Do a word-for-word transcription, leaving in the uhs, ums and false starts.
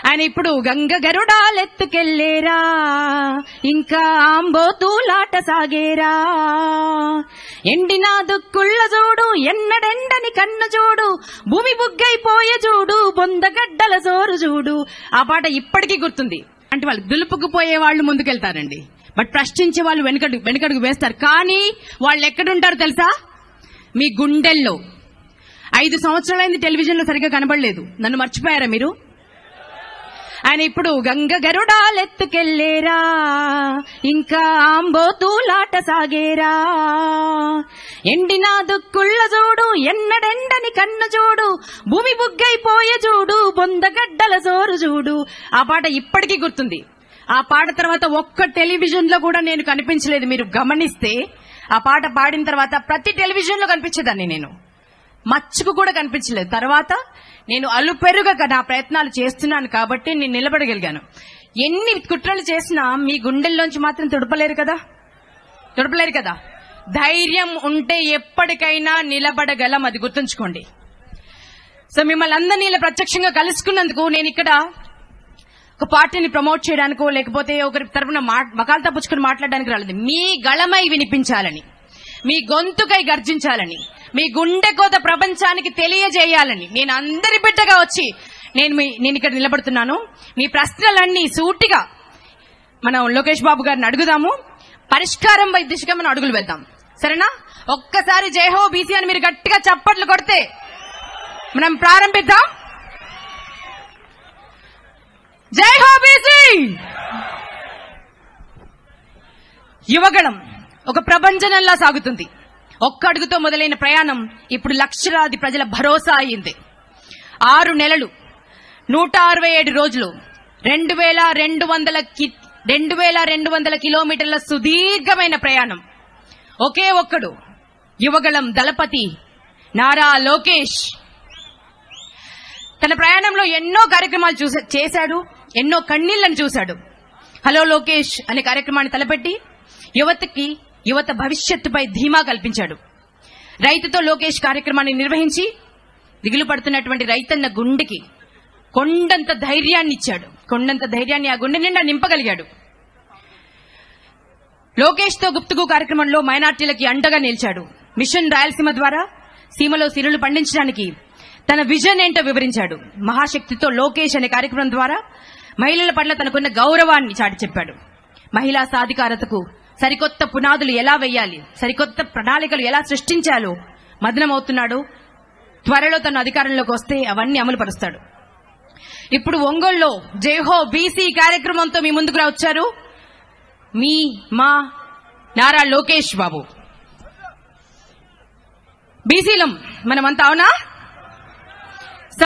ఆయన ఇప్పుడు గంగ గరుడాలెత్తుకెళ్లేరా, ఇంకా ఆంబోతూలాట సాగేరా, ఎండిన దుక్కుళ్ళ చూడు ఎన్నడెండని కన్ను చూడు, భూమి బుగ్గైపోయే చూడు బొందగడ్డల జోరు చూడు. ఆ పాట ఇప్పటికీ గుర్తుంది. అంటే వాళ్ళు దులుపుకుపోయే వాళ్ళు ముందుకెళ్తారండి, బట్ ప్రశ్నించే వాళ్ళు వెనకడు వెనకడుగు వేస్తారు. కానీ వాళ్ళు ఎక్కడుంటారు తెలుసా? మీ గుండెల్లో. ఐదు సంవత్సరాలైంది టెలివిజన్ లో సరిగ్గా కనబడలేదు, నన్ను మర్చిపోయారా మీరు? ఆయన ఇప్పుడు గంగ గరుడాలెత్తుకెళ్లేరా, ఇంకా ఆంబోతూలాట సాగేరా, ఎండిన దుక్కుళ్ళ చూడు ఎన్నడెండని కన్ను చూడు, భూమి బుగ్గైపోయే చూడు బొందగడ్డల జోరు చూడు. ఆ పాట ఇప్పటికీ గుర్తుంది. ఆ పాట తర్వాత ఒక్క టెలివిజన్ లో కూడా నేను కనిపించలేదు. మీరు గమనిస్తే ఆ పాట పాడిన తర్వాత ప్రతి టెలివిజన్ లో కనిపించేదాన్ని, నేను మచ్చుకు కూడా కనిపించలేదు. తర్వాత నేను అలుపెరుగక నా ప్రయత్నాలు చేస్తున్నాను కాబట్టి నేను నిలబడగలిగాను. ఎన్ని కుట్రలు చేసినా మీ గుండెల్లోంచి మాత్రం తుడపలేరు కదా, తుడపలేరు కదా. ధైర్యం ఉంటే ఎప్పటికైనా నిలబడగలం, అది గుర్తుంచుకోండి. సో మిమ్మల్ని అందరినీ ఇలా ప్రత్యక్షంగా కలుసుకున్నందుకు నేను ఇక్కడ ఒక పార్టీని ప్రమోట్ చేయడానికో లేకపోతే ఒకరి తరఫున మకాలు తప్పుచుకుని మాట్లాడడానికి రాలేదు. మీ గళమై వినిపించాలని, మీ గొంతుకై గర్జించాలని, మీ గుండె కోత ప్రపంచానికి తెలియజేయాలని నేను అందరి బిడ్డగా వచ్చి నేను నేను ఇక్కడ నిలబడుతున్నాను. మీ ప్రశ్నలన్నీ సూటిగా మనం లోకేష్ బాబు గారిని అడుగుదాము, పరిష్కారం వై దిశగా మనం అడుగులు వేద్దాం. సరేనా? ఒక్కసారి జై హో బీసీ అని మీరు గట్టిగా చప్పట్లు కొడితే మనం ప్రారంభిద్దాం. జై హో బీసీ. యువగణం ఒక ప్రభంజనంలా సాగుతుంది. ఒక్క అడుగుతో మొదలైన ప్రయాణం ఇప్పుడు లక్షలాది ప్రజల భరోసా అయింది. ఆరు నెలలు, నూట అరవై ఏడు రోజులు, రెండు వేల రెండు వందల రెండు వేల రెండు వందల కిలోమీటర్ల సుదీర్ఘమైన ప్రయాణం. ఒకే ఒక్కడు, యువగళం దళపతి నారా లోకేష్. తన ప్రయాణంలో ఎన్నో కార్యక్రమాలు చూసా చేశాడు, ఎన్నో కన్నీళ్లను చూశాడు. హలో లోకేష్ అనే కార్యక్రమాన్ని తలపెట్టి యువతకి యువత భవిష్యత్తుపై ధీమా కల్పించాడు. రైతుతో లోకేష్ కార్యక్రమాన్ని నిర్వహించి దిగులు పడుతున్నటువంటి రైతన్న గుండెకి కొండంత ధైర్యాన్ని ఇచ్చాడు. కొండంత ధైర్యాన్ని ఆ గుండె నిండా నింపగలిగాడు. లోకేష్ తో గుప్తుగు కార్యక్రమంలో మైనార్టీలకి అండగా నిలిచాడు. మిషన్ రాయలసీమ ద్వారా సీమలో సిరులు పండించడానికి తన విజన్ ఏంటో వివరించాడు. మహాశక్తితో లోకేష్ అనే కార్యక్రమం ద్వారా మహిళల పట్ల తనకున్న గౌరవాన్ని చాటి చెప్పాడు. మహిళా సాధికారతకు సరికొత్త పునాదులు ఎలా వేయాలి, సరికొత్త ప్రణాళికలు ఎలా సృష్టించాలో మదనమవుతున్నాడు. త్వరలో తన అధికారంలోకి వస్తే అవన్నీ అమలు పరుస్తాడు. ఇప్పుడు ఒంగోలులో జైహో బీసీ కార్యక్రమంతో మీ ముందుకు వచ్చారు మీ మా నారా లోకేష్ బాబు. బీసీలం మనమంతా, అవునా?